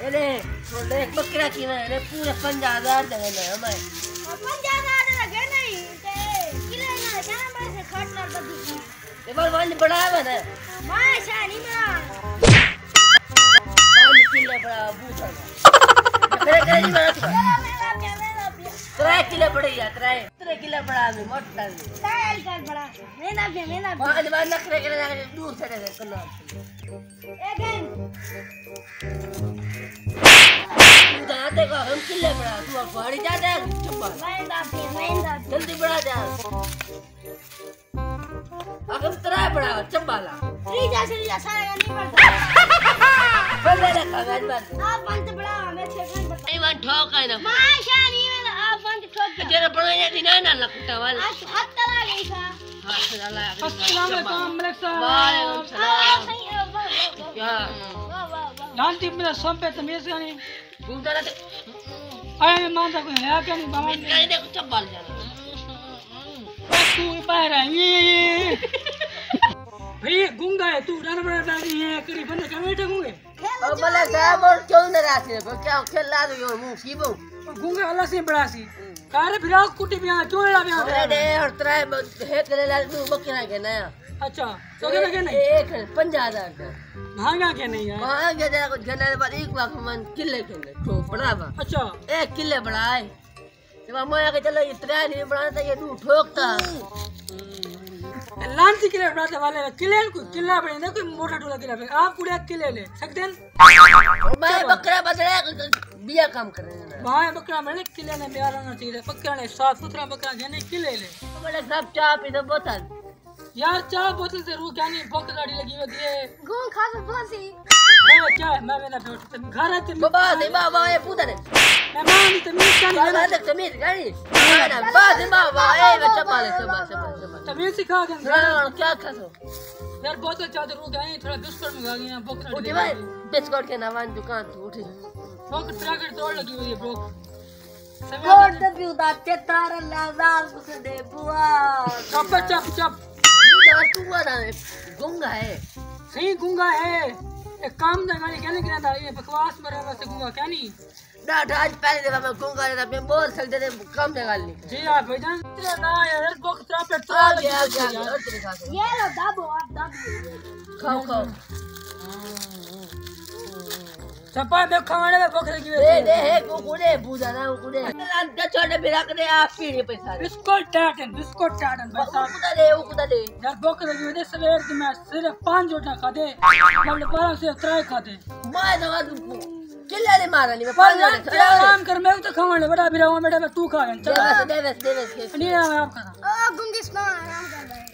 એને થોડે બકરા કીના એને પૂરે 50,000 દે ને અમે 50,000 લગે નહીં તે કિલે ના જાના મારે ખટનાર બધી એ બાર વાંડી બનાવે ને માશા ની માં વાંડી કિલે બડા બૂઠા કરે કરે ની માં 3 किलो पड़े या 3 किलो पड़ा में मोटा ताल कर बड़ा मेना बाद बाद नखरे करे दूर से दे कनो अगेन तू जाते को हम किले पड़ा तू गाड़ी जाते चुप मेंदा जल्दी बढ़ा जा अगर 3 पड़ा चंबाला 3 जैसे सारा नहीं पड़ता बंदे ने कागज बात आप पंच बड़ा हमें सेकंड बता नहीं वन ठोक है ना माशा नहीं में आप पंच ठोक जरा बनाया थी ना लगता वाला आज हाथ तला गई था अस्सलाम वालेकुम मलिक साहब वालेकुम सलाम या जानती मेरा सब पे तमीज का नहीं घूमता रहते आए मानता कोई है क्या नहीं बाबा नहीं देखो चंबाल जाना तू बाहर आई भाई गूंगा है तू डर बड़ा डाली है कड़ी बंद कर बैठे गूंगे अब बोले साहब और क्यों न रास्ते पर क्या खेला दो यो मुंह सीबो गूंगा अल्लाह से बड़ा सी कारे फिर कुटी में क्यों लड़ा में अरे और त्रै है करे ला तू बकरा के ना अच्छा तो के नहीं एक 50,000 का महंगा के नहीं है वहां के जरा कुछ गने पर 1 लाख मन किले के तो बड़ा बा अच्छा 1 किले बड़ा है जब मैं के चलो इतना नहीं बड़ा था ये तू ठोकता लांती किले बनाते वाले किले को किला बने ना कोई मोटा टोला किला पे आप पूरे किले ले सकते हैं मैं बकरा बदला बिया काम कर रहे हैं वहां बकरा मैंने किले ने बिया रहना चाहिए बकरा ने साफ सुथरा बकरा घेने किले ले बोले सब चाय पी दो बोतल यार चाय बोतल से रू क्या नहीं भूख गाड़ी लगी हुई है घूम खा तो फांसी मैं क्या मैं मेरा बेटा घर आते बाबा दे बाबा ये पुदर मैं मान तमीज का नहीं बाबा देख तमीज गाड़ी बाबा दे बाबा ए बच्चा पाले सब तमीज सिखा के क्या खासो यार बोतल चादर रू क्या नहीं थोड़ा बिस्कुट मंगा गया भूख उठी भाई बिस्कुट के नाम दुकान तू उठी भूख ट्रैकर तोड़ लगी हुई है भूख कोड दबी उदाते तारा लाजाल कुछ दे बुआ चप चप चप तू वाला गूंगा है सही गूंगा है एक काम दा गाड़ी कहने के ना ये बकवास मरे वैसे गूंगा क्या नहीं डाटा आज पहले दफा मैं गूंगा रहता मैं बोल सकते थे कम निकाल ली जी आप भाईजान ना यार भूख ट्रैप पे आ गया ये लो दाबो आप दाबो खाओ खाओ चपा में खाने में भूख लगी हुई दे है कुकुरे पूजा ना कुकुरे अंदर छोटे बिरा करे आप पीने पैसा बिस्कुट टाटन भाई साहब उकुदा दे यार भूख लगी हुई है सवेर की मैं सिर्फ 5 रोटियां खाते मतलब 12 से 3 खाते मैं तो किले ले मारा नहीं मैं 5 आराम कर मैं तो खाने बड़ा भी रहूं बेटा तू खा चल देवस नहीं मैं आप खाना ओ गुंगिस ना आराम कर रहे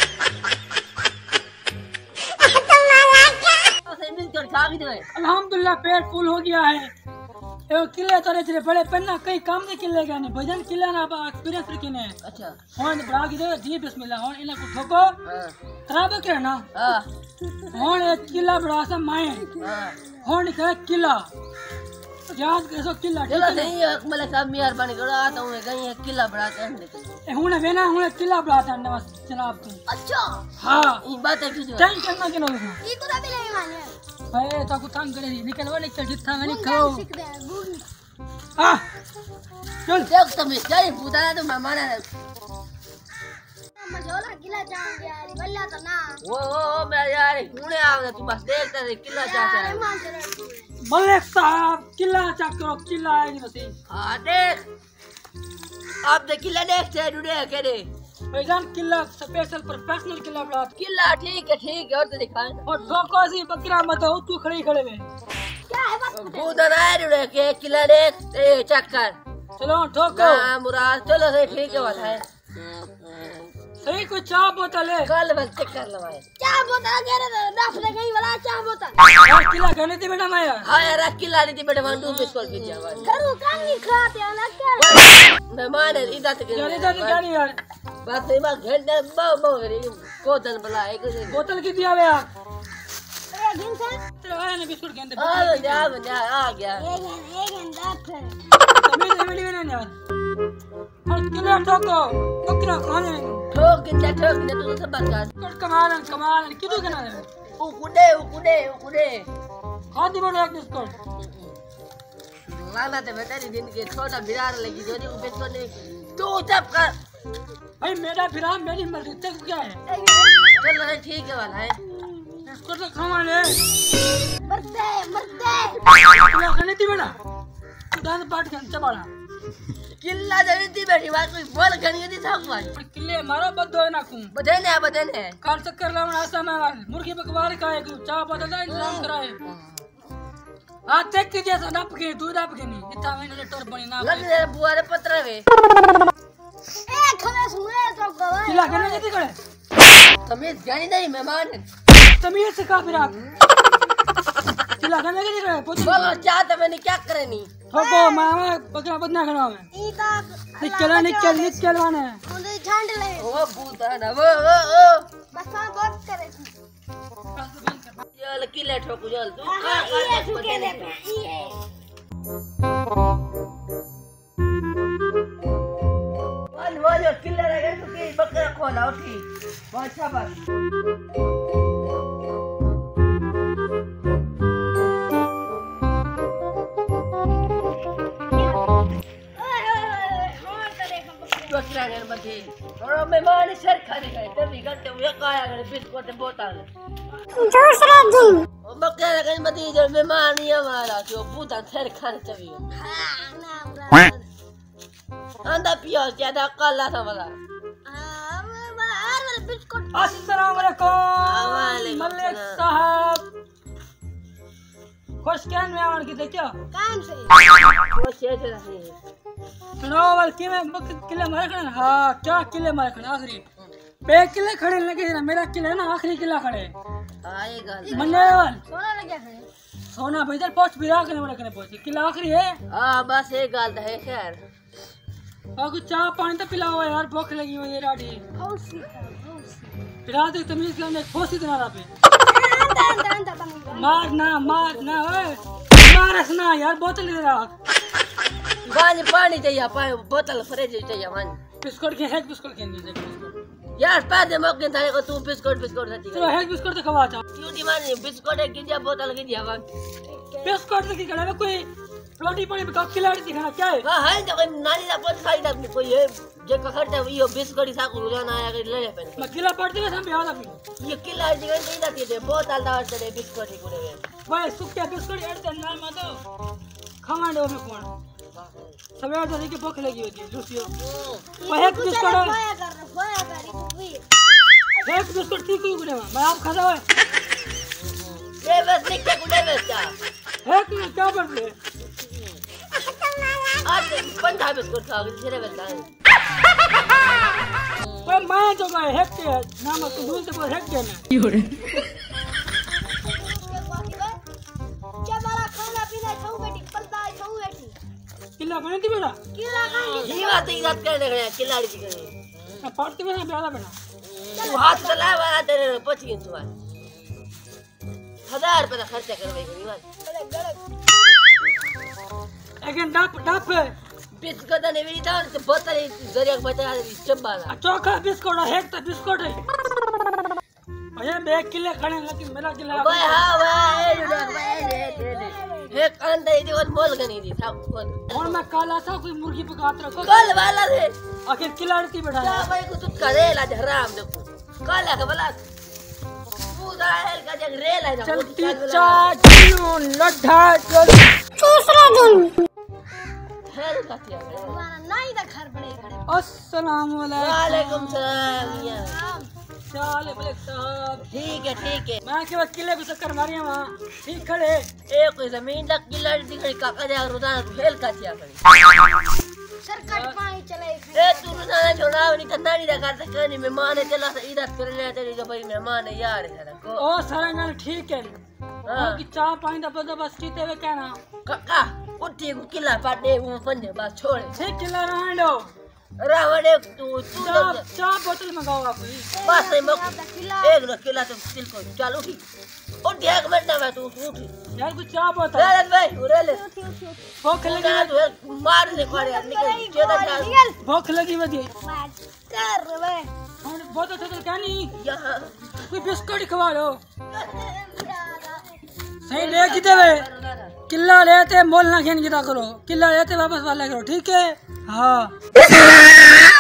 अल्हम्दुलिल्लाह पेट फुल हो गया है ये किले तोरे चले बड़े पन्ना कई काम नहीं किले गए नहीं भजन किले ना बा एक्सपीरियंस रखने अच्छा होन बड़ा की दे जी बिस्मिल्लाह होन इना को ठोको खराब करे ना हां होन एक किला बड़ा सा माए होन का किला याद कैसो किला चलो नहीं मतलब सब मेहरबानी करो आता हूं कहीं एक किला बढ़ाते हैं हुन वेना हुन किला बढ़ाता है नमस जनाब को अच्छा हां ये बात है किसी टेंशन ना के नो ये तो भी नहीं माने भाई तो को तंग करे निकल वाले चल जितना नहीं खाओ सीख दे गुंगी हां चल देख तुम जाई पूजा तो मैं माना मजोला किला जान यार वल्ला तो ना ओ मैं यार हुने आवे तू बस देखता रे किला चाचा मलिक साहब किला चेक करो किला है नहीं बसी हां देख आप दे किला देख से डुडे करे भाईजान किला स्पेशल प्रोफेशनल किला बड़ा किला ठीक है और तो दिखाए और ठोको सी बकरा मत हो तू खड़ी खड़े में क्या है बस पूजा ना डुडे के किला देख ए चक्कर चलो ठोको ना मुराद चलो से ठीक है बात है सही कोई चाय बोतल है कल बस चक्कर लगाए क्या बोतल कह रहे रफ ले गई वाला क्या बोतल यार किला कहने थी बेटा मैं यार हां यार किला नहीं थी बेटा वन टू बिस्कुट की आवाज करू काम नहीं खाते हैं ना क्या मेहमान है इधर के यार इधर क्या नहीं यार बात नहीं बात घंटे बहु करी बोतल बुला एक बोतल की दिया यार ये गिन से तेरे आया ने बिस्कुट के अंदर आ गया आ गया ये गिन रात है मेरे मेरे यार और किला ठोको बकरा खाने ठोक के तू सब बता कमाल किदो के ना उकुडे खाती बड़ा बिस्कुट लाना ते बेचारी दिन के छोटा बिरार लगी जोरी को बिस्कुट नहीं तू चुप कर भाई मेरा फिरा मेरी मर्जी तेरे को क्या है चल रहा ठीक है वाला है इसको तो खावा ले मरते किला खाने थी बेटा दान पाट के चबाड़ा किल्ला जमीती बैठी बात कोई बोल गणी थी साहब भाई किले मारो बदो ना कूं बदने काल चक्कर लावन आसा में मुर्गी बकवार का है चाय बदल दे इंतजाम कराए हां चेक कीजिए सो नाप के दूध आप के नहीं इतना मैंने टोर बनी ना लग रे बुआ रे पत्र वे ए खले सुने तो गवा किला खाने जती करे तमीज जानी नहीं मेहमान तमीज से का फिरा किला खाने जती करे बोलो चाह तो मैंने क्या करनी ठोको मामा बकरा बदना खड़ा में ईदा निकल वाने मुझे झंड ले ओ बूता ना वो बस बात करे चल किले ठोकू चल तू ये सुके ले ये वो जो किले रहे तो के बकरा खोला उठी बहुत शाबाश बकरा गणपति और मेहमान सर खाने गए तभी घंटे हुए काया गए बिस्कुट बोतल दूसरा दिन ओ बकरा गणपति जो मेहमान ही हमारा जो बूता सर खाने चाहिए आंदा पियो ज्यादा काला था वाला बिस्कुट अस्सलाम वालेकुम मलिक साहब खुश कैन में आवन की देखो काम से वो शेष रही सुनावल कि मैं किले मारे खड़े हां क्या किले मारे खड़े आखिरी बे किले खड़े लगे ना मेरा किले ना आखिरी किला खड़े आएगा मन्नेवाल सोना लगे है सोना भैदर पहुंच बिरा के बड़े कने पहुंच किला आखिरी है हां बस एक गाल है खैर और कुछ चाय पानी तो पिलाओ यार भूख लगी हुई है राडी हौसी पिला दे तमीज करने फोसी देना पे अंदा मार ना ओए मारस ना यार बोतल दे रहा पानी चाहिए बोतल फ्रिज चाहिए मान बिस्कुट के है बिस्कुट के नहीं यार पैसे मौके थाने को तू बिस्कुट रखी चलो है बिस्कुट तो खवा चाओ क्यों मानी बिस्कुट है कीजिए बोतल कीजिए मान बिस्कुट तो की करे कोई रोटी पानी में खिलाड़ी दिखाना क्या है हां है तो नानी दा पोत खाई दा कोई है जे का खर्चा यो बिस्कुट सा को जाना आया के ले ले पे मैं किला पड़ती है हम याद अभी ये किला जीवन नहीं दाती दे बोतल दा चले बिस्कुट ही कुड़े भाई सुक्के बिस्कुट ऐड कर ना मत खावा दो में कौन सवेर तो देखिए भूख लगी होती है लूसियो वो एक बिस्कुट ठीक ही गुड़े मैं आप खा जाओ ये बस निकल कुड़े बस क्या एक क्या कर ले आज पंडा बिस्कुट खाओगे तेरे बता पर मैं जो गए हैक के नाम तो भूल से हैक के ना हमारा खाना पीना खाऊ बेटी पलता खाऊ बेटी किला बने थी बेटा किला खाएंगे ये बात ही बात करने गया खिलाड़ी जी करे मैं पढ़ते में बेटा बेटा तू हाथ चला वाला तेरे पच गई तू 1000 रुपए खर्चा करवे गई बात अगेन डाप बिस्कुट ने मेरी था तो बोतल जरिया बचा दी चंबाला चोखा बिस्कुट है तो बिस्कुट है अरे बे किले खड़े लेकिन मेरा किला भाई हां भाई एक अंदर ये और मोल गनी दी सब और मैं काला था कोई मुर्गी पकात रखो कल वाला रे आखिर खिलाड़ी बैठा क्या भाई को तू करे ला हराम देखो काला का भला पूरा हेल का जग रेल है ना चलती चाचू लड्ढा चल तीसरा दिन हेल का क्या हमारा नहीं था घर बड़े खड़े अस्सलाम वालेकुम सलाम मियां चाले मलिक साहब ठीक है मैं के बाद किले को चक्कर मारिया वहां ठीक खड़े एक कोई जमीन तक किला दिखड़ी काका जा रोजाना खेल का क्या करे सरकट पानी चले ए तू रोजाना छोड़ा नहीं करना नहीं रखा था कहीं मेहमान है चला से इधर कर ले तेरी जो भाई मेहमान है यार है को ओ सारा गल ठीक है हां कि चाय पानी का बंदोबस्त कीते हुए कहना काका उठी किला पाटे वो पंजे बस छोड़ ठीक किला रहने दो रावड़े तू चाय बोतल मंगाओ आप बस नहीं मक एक न किला तो दिल को चल उठी और एक मिनट ना मैं तू उठी यार कुछ चाय बोतल ले भाई उरे ले भूख लगी मार ले पड़े निकल जेदा चल भूख लगी वधी कर वे और बोतल तो क्या नहीं यहां कोई बिस्कुट खवा लो सही ले किते वे किला लेते मोल ना खेन गिरा करो, किला लेते वापस वाला करो, ठीक है? हाँ